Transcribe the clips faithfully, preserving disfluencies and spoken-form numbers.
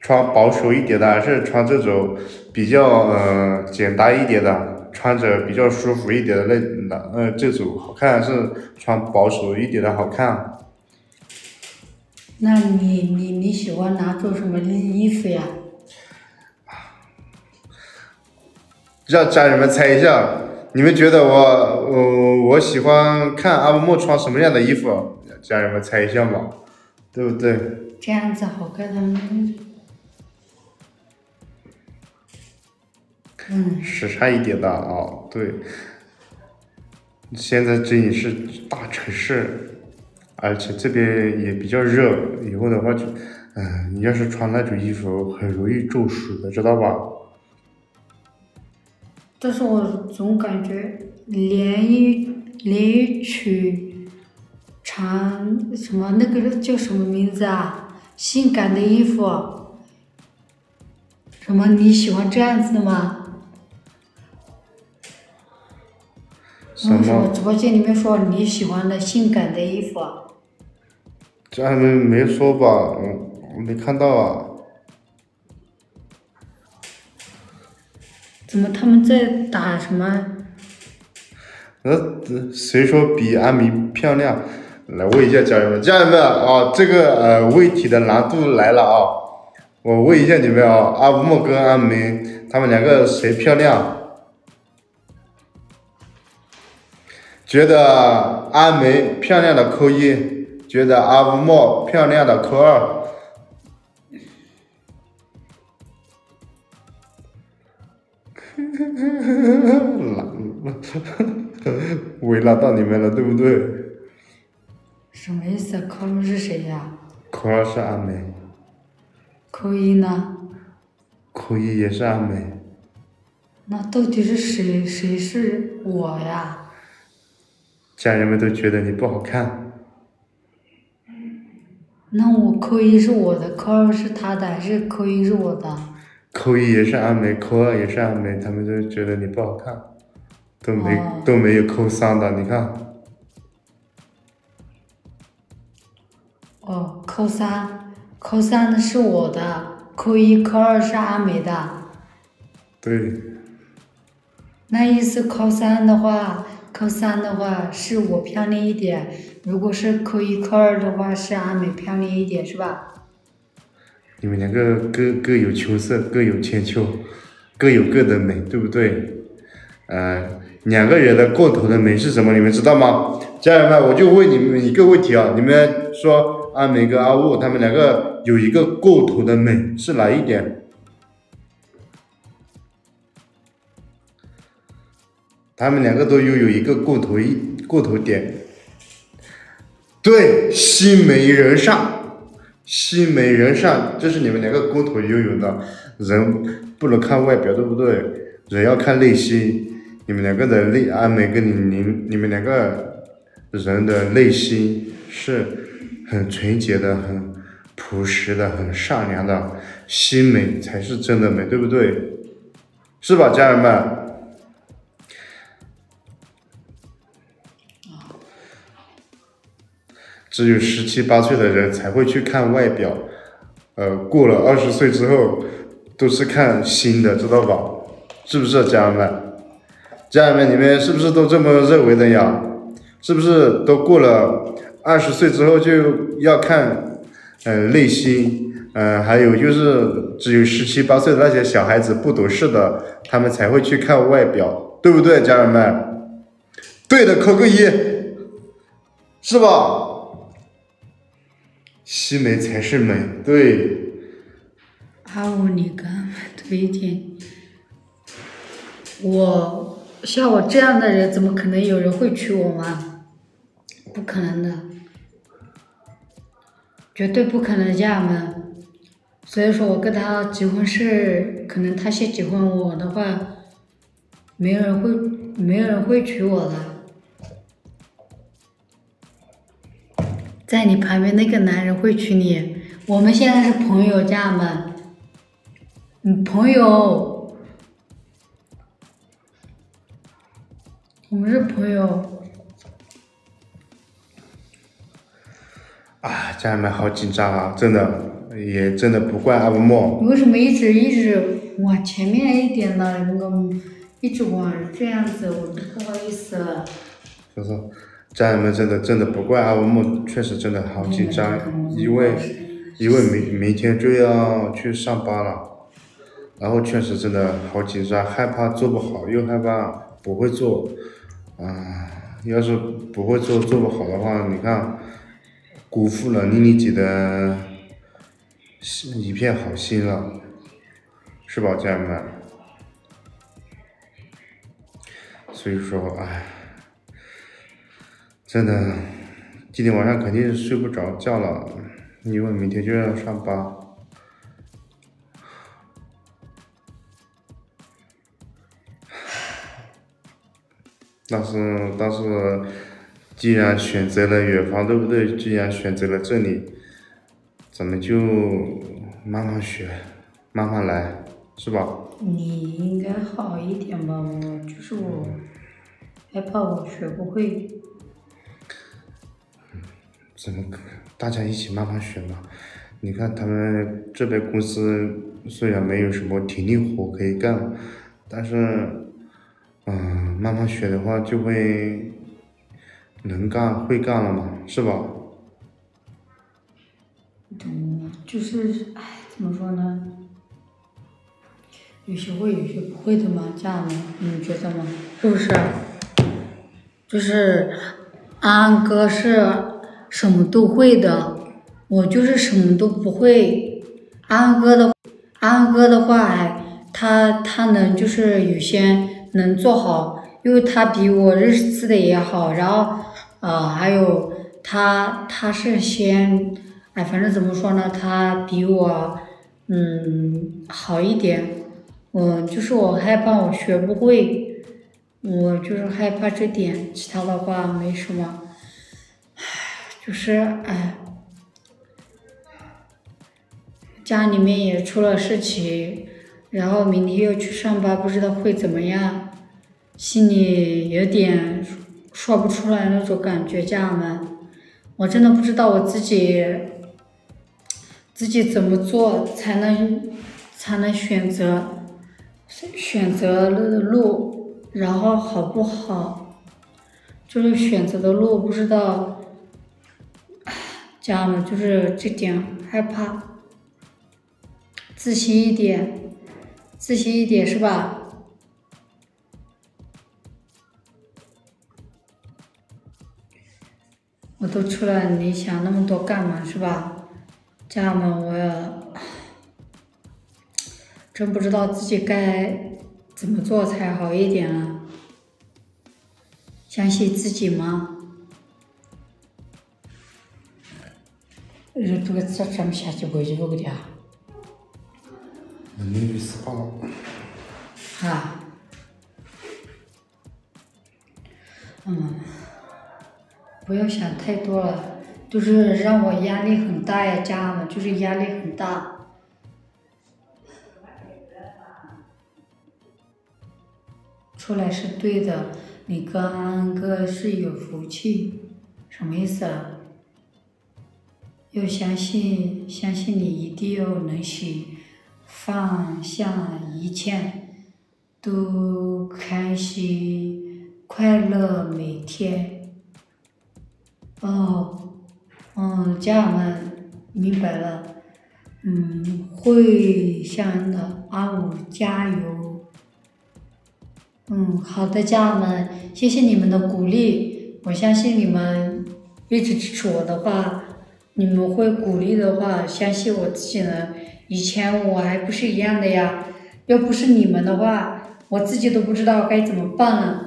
穿保守一点的，还是穿这种比较呃简单一点的，穿着比较舒服一点的那那呃这种好看，还是穿保守一点的好看？ 那你你你喜欢哪种什么衣服呀？ 让家人们猜一下，你们觉得我我我喜欢看阿嬷穿什么样的衣服？家人们猜一下嘛，对不对？ 这样子好看，他们嗯， 时尚一点的啊，对。现在这里是大城市，而且这边也比较热，以后的话就，嗯、你要是穿那种衣服，很容易中暑的，知道吧？ 但是我总感觉连衣连衣裙长什么那个叫什么名字啊？性感的衣服，什么你喜欢这样子的吗？ 什为什么么？ 直播间里面说你喜欢的性感的衣服？ 这还没没说吧？嗯，我没看到啊。 怎么他们在打什么？ 呃，谁说比阿明漂亮？来问一下家人们，家人们啊，这个呃问题的难度来了啊！我问一下你们啊，阿嬷跟阿明他们两个谁漂亮？觉得阿梅漂亮的扣一，觉得阿嬷漂亮的扣二。为难到你们了，对不对？ 什么意思？扣二是谁呀？ 扣二是阿梅， 扣一呢？ 扣一也是阿梅。 那到底是谁？谁是我呀？ 家人们都觉得你不好看。 那我扣一是我的，扣二是他的，还是扣一是我的？ 扣一也是阿梅，扣二也是阿梅，他们就觉得你不好看，都没、 哦都没有扣三的，你看。 哦，扣三，扣三的是我的，扣一、扣二是阿梅的。 对。 那意思扣三的话，扣三的话是我漂亮一点，如果是扣一、扣二的话是阿美漂亮一点，是吧？ 你们两个各各有秋色，各有千秋，各有各的美，对不对？呃，两个人的共同的美是什么？你们知道吗？家人们，我就问你们一个问题啊，你们说阿美跟阿雾他们两个有一个共同的美是哪一点？他们两个都拥有一个共同一共同点，对，心美人善。心美人善，这是你们两个共同拥有的。人不能看外表，对不对？人要看内心。你们两个的内，阿美跟你你你们两个人的内心是很纯洁的、很朴实的、很善良的。心美才是真的美，对不对？是吧，家人们？只有十七八岁的人才会去看外表，呃，过了二十岁之后，都是看心的，知道吧？是不是，家人们？家人们，你们是不是都这么认为的呀？是不是都过了二十岁之后就要看，呃，内心？呃，还有就是只有十七八岁的那些小孩子不懂事的，他们才会去看外表，对不对，家人们？对的，扣个一，是吧？西美才是美，对。 阿五，你跟阿美推荐。我像我这样的人，怎么可能有人会娶我吗？不可能的，绝对不可能，家人们。所以说我跟他结婚是，可能他先结婚我的话，没有人会，没有人会娶我的。在你旁边那个男人会娶你。我们现在是朋友，家人们。嗯，朋友，我们是朋友。 啊，家人们好紧张啊，真的，也真的不怪阿波莫。 你为什么一直一直往前面一点呢？那个一直往这样子，我不好意思了。 所以说，家人们真的真的不怪阿波莫，确实真的好紧张，因为因为明明天就要去上班了，然后确实真的好紧张，害怕做不好，又害怕不会做，啊，要是不会做做不好的话，你看。辜负了妮妮姐的一片好心了，是吧，家人们？所以说，哎，真的，今天晚上肯定是睡不着觉了，因为明天就要上班。但是，但是。既然选择了远方，对不对？既然选择了这里，咱们就慢慢学，慢慢来，是吧？ 你应该好一点吧，我就是我，害怕我学不会。 怎么大家一起慢慢学嘛？你看他们这边公司虽然没有什么体力活可以干，但是，嗯，慢慢学的话就会。能干会干了嘛，是吧？ 嗯，就是，哎，怎么说呢？有些会，有些不会的嘛，这样的，你们觉得吗？是不是？就是安安哥是什么都会的，我就是什么都不会。安安哥的，安安哥的话，哎，他他能就是有些能做好，因为他比我认识的也好，然后。呃，还有他，他是先，哎，反正怎么说呢，他比我，嗯，好一点。我就是我害怕我学不会，我就是害怕这点，其他的话没什么。就是哎，家里面也出了事情，然后明天又去上班，不知道会怎么样，心里有点。说不出来那种感觉，家人们，我真的不知道我自己自己怎么做才能才能选择选择的路，然后好不好？就是选择的路不知道，家人们就是这点害怕，自信一点，自信一点是吧？我都出来，你想那么多干嘛是吧？家人们，我也真不知道自己该怎么做才好一点了。相信自己吗？这个这咱们下去回去不给的啊？ 你律师报。 啊。嗯。不要想太多了，就是让我压力很大呀，家人们，就是压力很大。出来是对的，你跟安安哥是有福气，什么意思啊？要相信，相信你一定要能行，放下一切，都开心快乐每天。哦，嗯，家人们明白了，嗯，会想的，阿五加油。嗯，好的，家人们，谢谢你们的鼓励，我相信你们一直支持我的话，你们会鼓励的话，相信我自己能。以前我还不是一样的呀，要不是你们的话，我自己都不知道该怎么办了。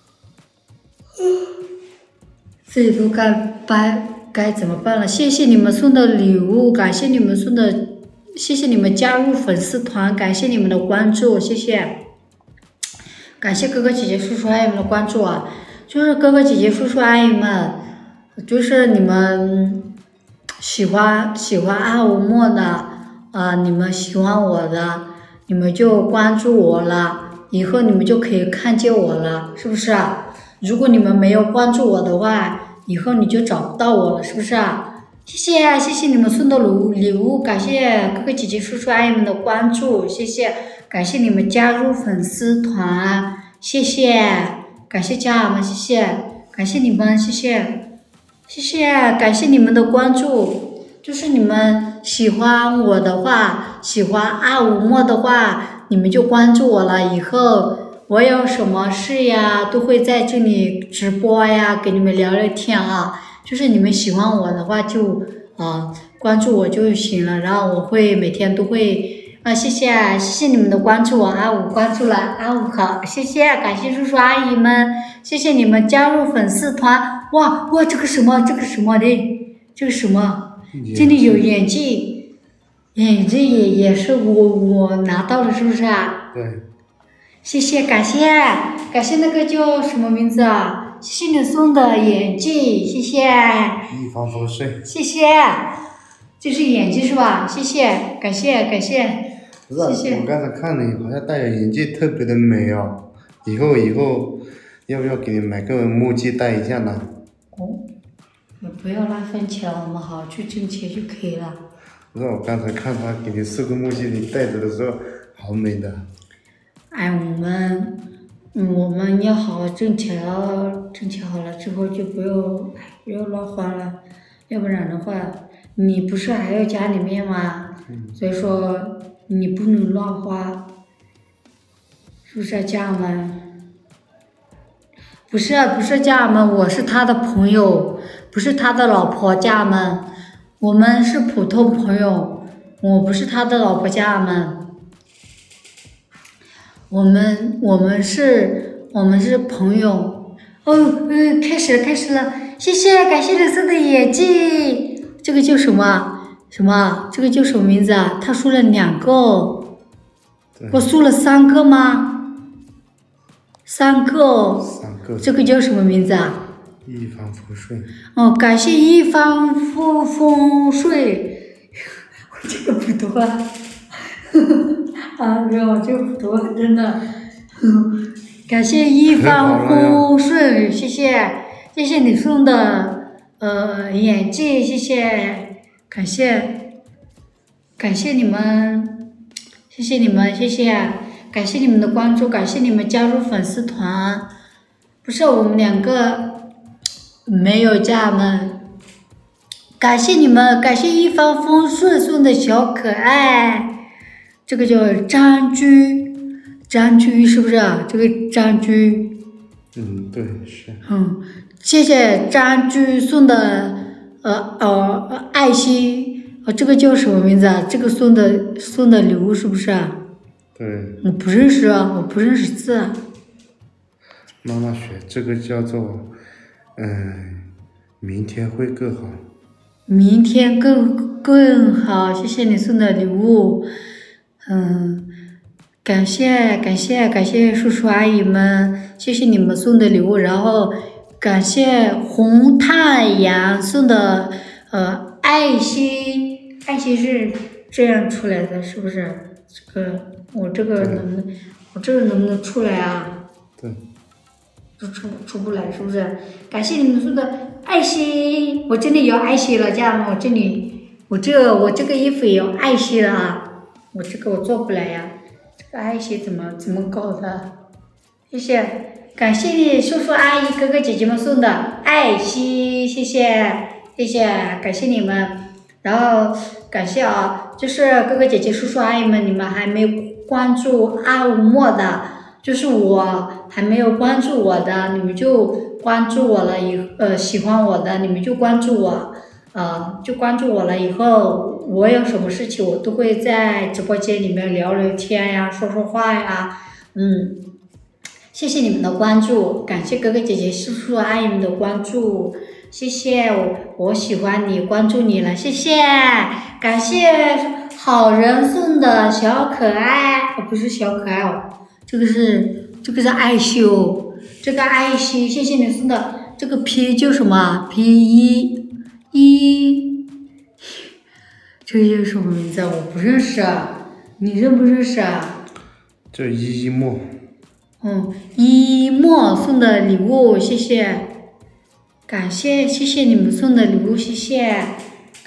自己都该该该怎么办了？谢谢你们送的礼物，感谢你们送的，谢谢你们加入粉丝团，感谢你们的关注，谢谢，感谢哥哥姐姐叔叔阿姨们的关注啊！就是哥哥姐姐叔叔阿姨们，就是你们喜欢喜欢阿无莫的啊、呃，你们喜欢我的，你们就关注我了，以后你们就可以看见我了，是不是啊？如果你们没有关注我的话，以后你就找不到我了，是不是啊？ 谢谢谢谢你们送的礼礼物，感谢哥哥姐姐叔叔阿姨们的关注，谢谢，感谢你们加入粉丝团，谢谢，感谢家人们，谢谢，感谢你们，谢谢，谢谢，感谢你们的关注，就是你们喜欢我的话，喜欢阿五莫的话，你们就关注我了，以后我有什么事呀，都会在这里直播呀，给你们聊聊天啊。就是你们喜欢我的话就，呃关注我就行了，然后我会每天都会，啊、呃、谢谢谢谢你们的关注，我阿五关注了，阿五好，谢谢，感谢叔叔阿姨们，谢谢你们加入粉丝团，哇哇这个什么这个什么的，这个什么，这里有眼镜，眼镜也也是我我拿到了是不是啊？ 对。 谢谢感谢感谢那个叫什么名字啊？谢谢你送的眼镜，谢谢。 一帆风顺。 谢谢，这是眼镜是吧？谢谢，感谢感谢。 不是、啊， 谢谢我刚才看你好像戴着眼镜特别的美哦，以后以后要不要给你买个墨镜戴一下呢？ 哦，你不要浪费钱了，我们好好去挣钱就可以了。 不是，我刚才看他给你送个墨镜，你戴着的时候好美的。 哎，我们。嗯，我们要好好挣钱了，挣钱好了之后就不用不要乱花了，要不然的话，你不是还有家里面吗？ 嗯、 所以说你不能乱花，是不是家人们？不是不是家人们，我是他的朋友，不是他的老婆家人们，我们是普通朋友，我不是他的老婆家人们。我们我们是，我们是朋友。哦，嗯，开始了，开始了，谢谢，感谢你送的眼镜。这个叫什么？什么？这个叫什么名字啊？他说了两个，我送了三个吗？三个。 三个。 这个叫什么名字啊？ 一帆风顺。 哦，感谢一帆风风顺。我这个不多啊。啊，没有，我这个不多，真的。感谢一帆风顺，谢谢，谢谢你送的呃眼镜，谢谢，感谢，感谢你们，谢谢你们，谢谢，感谢你们的关注，感谢你们加入粉丝团。不是我们两个没有家人们，感谢你们，感谢一帆风顺送的小可爱。这个叫张居，张居是不是啊？这个张居， 嗯，对，是。 嗯，谢谢张居送的呃呃爱心，呃这个叫什么名字啊？这个送的送的礼物是不是啊？ 对。 我不认识啊，我不认识字啊。 妈妈学这个叫做，嗯，明天会更好。 明天更更好，谢谢你送的礼物。嗯，感谢感谢感谢叔叔阿姨们，谢谢你们送的礼物，然后感谢红太阳送的呃爱心，爱心是这样出来的，是不是？这个我这个能不能我这个能不能出来啊？ 对， 都出出不来，是不是？感谢你们送的爱心，我这里有爱心了，家人们，我这里我这我这个衣服也有爱心了啊。我这个我做不来呀，这个爱心怎么怎么搞的？谢谢，感谢你叔叔阿姨哥哥姐姐们送的爱心，谢谢谢谢，感谢你们，然后感谢啊，就是哥哥姐姐叔叔阿姨们，你们还没关注阿无莫的，就是我还没有关注我的，你们就关注我了，以呃喜欢我的你们就关注我。呃，就关注我了以后，我有什么事情我都会在直播间里面聊聊天呀，说说话呀，嗯，谢谢你们的关注，感谢哥哥姐姐、叔叔阿姨们的关注，谢谢我，我喜欢你，关注你了，谢谢，感谢好人送的小可爱，哦，不是小可爱哦，这个是这个是爱心哦，这个爱心，谢谢你送的这个皮叫什么？皮一。一，这个叫什么名字啊？我不认识啊，你认不认识啊？ 这一墨。 嗯，一墨送的礼物，谢谢，感谢谢谢你们送的礼物，谢谢，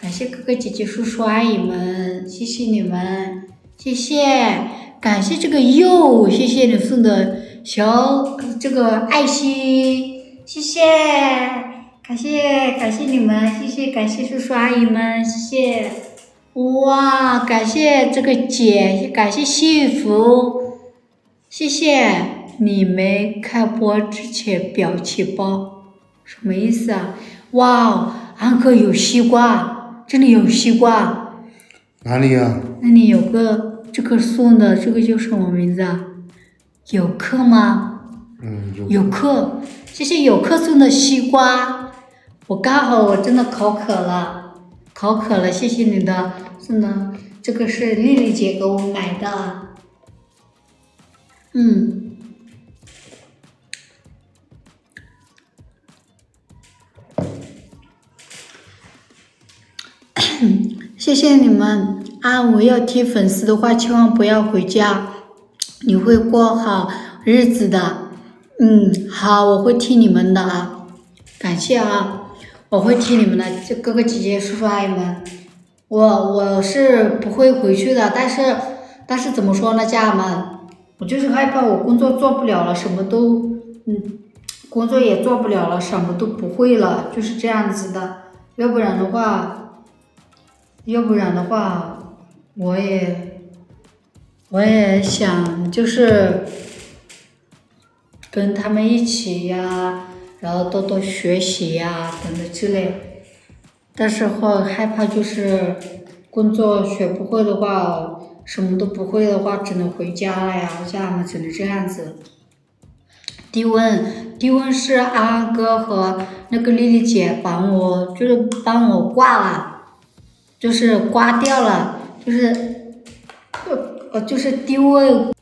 感谢哥哥姐姐、叔叔阿姨们，谢谢你们，谢谢，感谢这个柚，谢谢你送的小这个爱心，谢谢，感谢感谢你们，谢谢感谢叔叔阿姨们，谢谢，哇，感谢这个姐，感谢幸福，谢谢。你没开播之前表情包，什么意思啊？哇，安哥有西瓜，这里有西瓜。 哪里呀、啊？ 那里有个这个送的，这个叫什么名字啊？有客吗？ 嗯，有有客，谢谢有客送的西瓜。我刚好我真的口渴了，口渴了，谢谢你的送的，这个是丽丽姐给我买的。嗯。谢谢你们啊！我要听粉丝的话，千万不要回家，你会过好日子的。嗯，好，我会听你们的啊，感谢啊，我会听你们的，这哥哥姐姐、叔叔阿姨们，我我是不会回去的，但是但是怎么说呢，家人们，我就是害怕我工作做不了了，什么都嗯，工作也做不了了，什么都不会了，就是这样子的，要不然的话。要不然的话，我也我也想就是跟他们一起呀，然后多多学习呀，等等之类。但是会害怕就是工作学不会的话，什么都不会的话，只能回家了呀，家人们只能这样子。低温，低温是安安哥和那个丽丽姐帮我，就是帮我挂了。就是刮掉了，就是，呃，就是低温